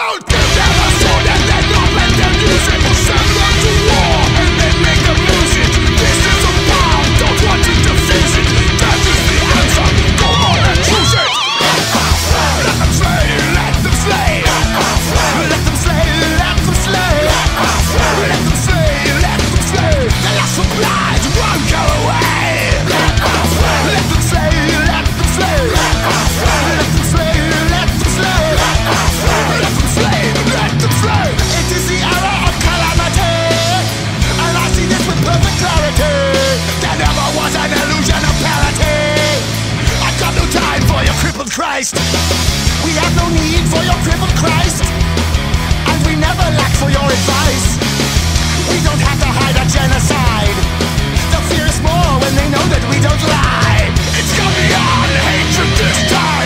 Don't give them a sword and then don't let them use it. Send them to war and then make them lose it. This is a bomb, don't want to defuse it. That is the answer, go on and choose it. Let them slay, let them slay. Let them slay, let them slay. Let them slay, let them slay. The last supplies won't go away. Let them slay, let them slay. Let them slay, let them slay. Let them slay, let them slay. It is the hour of calamity, and I see this with perfect clarity. There never was an illusion of parity. I've got no time for your crippled Christ. We have no need for your crippled Christ, and we never lack for your advice. We don't have to hide our genocide. They'll fear us more when they know that we don't lie. It's gone beyond hatred this time.